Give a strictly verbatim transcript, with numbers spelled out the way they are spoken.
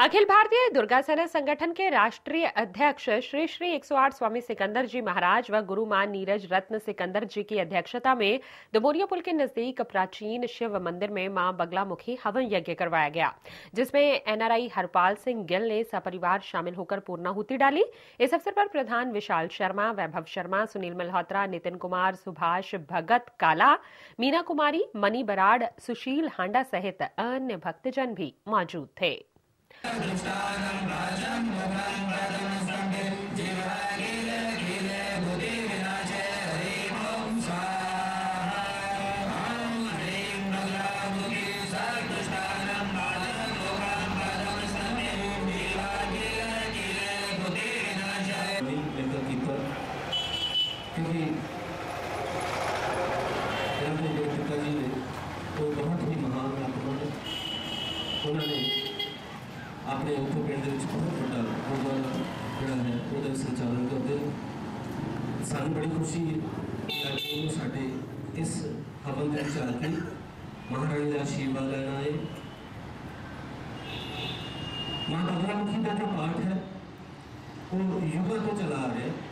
अखिल भारतीय दुर्गा सेना संगठन के राष्ट्रीय अध्यक्ष श्री श्री एक सौ आठ स्वामी सिकंदर जी महाराज व गुरुमान नीरज रत्न सिकंदर जी की अध्यक्षता में दमोरिया पुल के नजदीक प्राचीन शिव मंदिर में मां बगलामुखी हवन यज्ञ करवाया गया, जिसमें एनआरआई हरपाल सिंह गिल ने सपरिवार शामिल होकर पूर्णाहुति डाली। इस अवसर पर प्रधान विशाल शर्मा, वैभव शर्मा, सुनील मल्होत्रा, नितिन कुमार, सुभाष भगत काला, मीना कुमारी, मनी बराड़, सुशील हांडा सहित अन्य भक्तजन भी मौजूद थे। क्योंकि पिताजी ने वो बहुत ही महान आत्मा है। उन्होंने अपने उत्तर पिंड बहुत बड़ा गुरुद्वारा जोड़ा है वो संचालन करते हैं। सानू बड़ी खुशी है साढ़े इस हवन के आके महारानी का आशीर्वाद लेना है। मां बगलामुखी का जो पाठ है वो युगों तो चला आ रहा है।